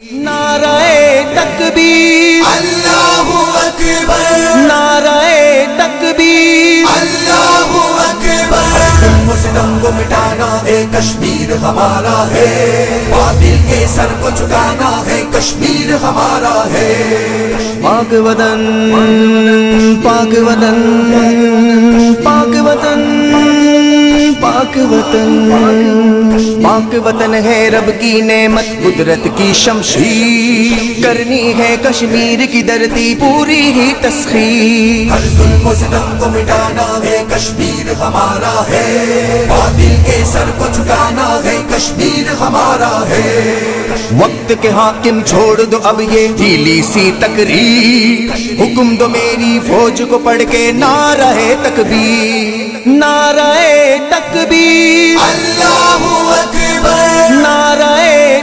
نعرہ تکبیر اللہ اکبر، نعرہ تکبیر اللہ اکبر۔ ظلم و ستم کو مٹانا ہے کشمیر ہمارا ہے، باطل کے سر کو جھکانا ہے کشمیر ہمارا ہے۔ پاک وطن پاک وطن پاک وطن پاک وطن پاک وطن ہے رب کی نعمت، قدرت کی شمشیر، کرنی ہے کشمیر کی دھرتی پوری ہی تسخیر۔ ہر ظلم و ستم کو مٹانا ہے کشمیر ہمارا ہے، باطل کے سر کو جھکانا ہے کشمیر ہمارا ہے۔ وقت کے حاکم چھوڑ دو اب یہ ڈھیلی سی تقریر، حکم دو میری فوج کو پڑھ کے نعرہ تکبیر، نعرہ تکبیر اللہ اکبر، نعرہ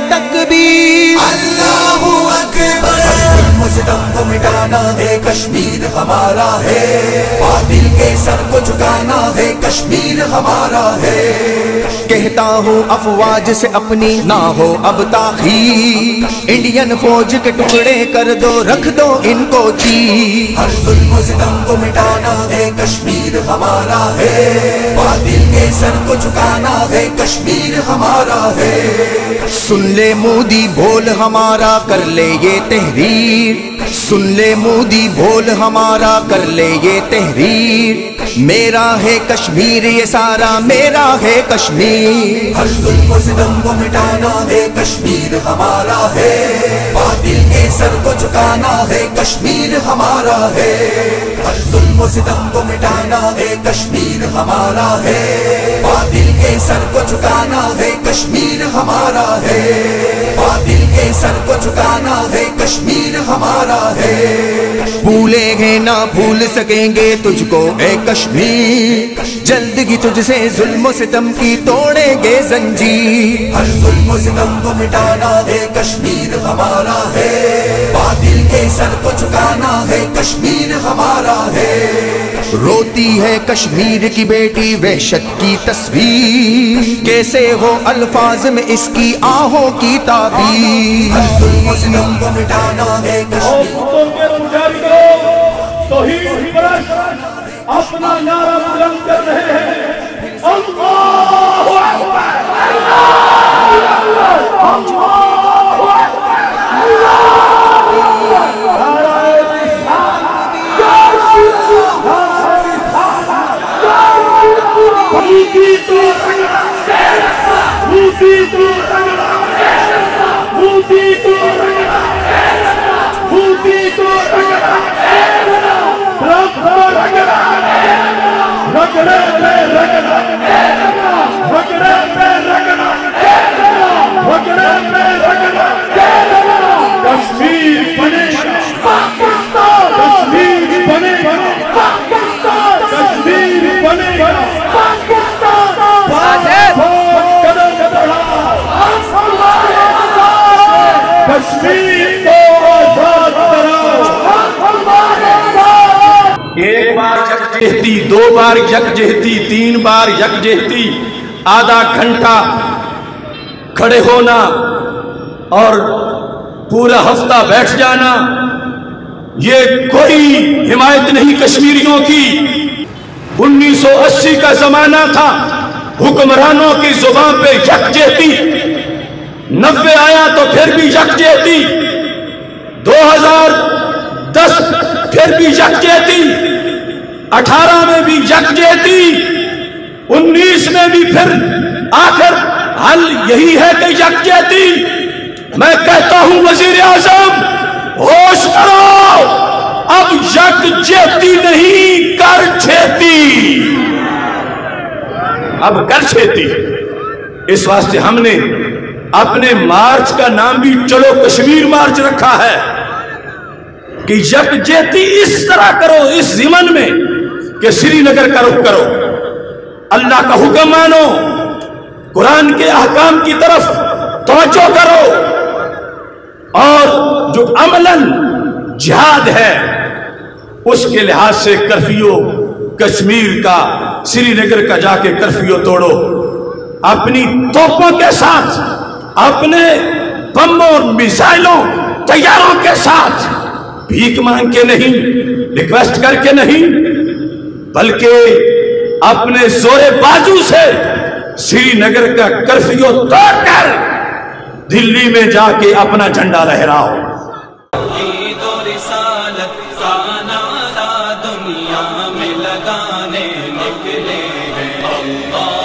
تکبیر اللہ اکبر۔ ظلم و ستم کو مٹانا ہے کشمیر ہمارا ہے، باطل کے سر کو جھکانا ہے کشمیر ہمارا ہے۔ کہتا ہوں افواج سے اپنی نہ ہو اب تاخیر، انڈین فوج کے ٹکڑے کر دو رکھ دو ان کو چیر۔ ہر ظلم و ستم کو مٹانا ہے کشمیر ہمارا ہے، باطل کے سر کو جھکانا ہے کشمیر ہمارا ہے۔ سن لے مودی بول ہمارا کر لے یہ تحریر، سن لے مودی بول ہمارا کر لے یہ تحریر، میرا ہے کشمیر یہ سارا میرا ہے کشمیر۔ ہر ظلم و ستم کو مٹانا ہے کشمیر ہمارا ہے، باطل کے سر کو جھکانا ہے کشمیر ہمارا ہے۔ ہر ظلم و ستم کو مٹانا ہے کشمیر ہمارا ہے، باطل کے سر کو جھکانا ہے کشمیر ہمارا ہے۔ باطل کے سر کو جھکانا ہے کشمیر ہمارا ہے۔ بھولیں گے نہ بھول سکیں گے تجھ کو اے کشمیر، جلد ہی تجھ سے ظلم و ستم کی توڑیں گے زنجیر۔ ہر ظلم و ستم کو مٹانا ہے کشمیر ہمارا ہے، باطل کے سر کو جھکانا ہے کشمیر ہمارا ہے۔ روتی ہے کشمیر کی بیٹی وحشت کی تصویر، کیسے ہو الفاظ میں اس کی آہوں کی تعبیر۔ ہر ظلم و ستم کو مٹانا ہے توحید پرست اپنا نعرہ بلند کر رہے ہیں، اللہ اکبر، کشمیر بنے گا، کشمیر بنے گا، کشمیر بنے گا، قدم بڑھاؤ، کشمیر کو آزاد کراؤ۔ ایک بار یکجہتی، دو بار یکجہتی، تین بار یکجہتی، آدھا گھنٹہ کھڑے ہونا اور پورا ہفتہ بیٹھ جانا، یہ کوئی حمایت نہیں کشمیریوں کی۔ 1980 کا زمانہ تھا، حکمرانوں کی زبان پہ یکجہتی، 90 آیا تو پھر بھی یکجہتی، 2010 پھر بھی یکجہتی، 18 میں بھی یکجہتی، 19 میں بھی پھر آخر حل یہی ہے کہ یکجہتی۔ میں کہتا ہوں وزیر اعظم ہوش کرو، اب یکجہتی نہیں کر چھیتی، اب کر چھیتی۔ اس واسطے ہم نے اپنے مارچ کا نام بھی چلو کشمیر مارچ رکھا ہے کہ یکجہتی اس طرح کرو، اس ضمن میں کہ سری نگر کا رخ کرو، اللہ کا حکم مانو، قرآن کے احکام کی طرف توجہ کرو، اور جو عملاً جہاد ہے اس کے لحاظ سے کرفیو کشمیر کا، سری نگر کا جا کے کرفیو توڑو، اپنی توپوں کے ساتھ، اپنے بموں اور میزائلوں طیاروں کے ساتھ بھیک مانگ کے نہیں، ریکویسٹ کر کے نہیں، بلکہ اپنے زور بازو سے سری نگر کا کرفیو توڑ کر دلی میں جا کے اپنا جھنڈا لہراؤ۔ عید و رسالت کا نعرہ دنیا میں لگانے نکلے ہیں۔ اللہ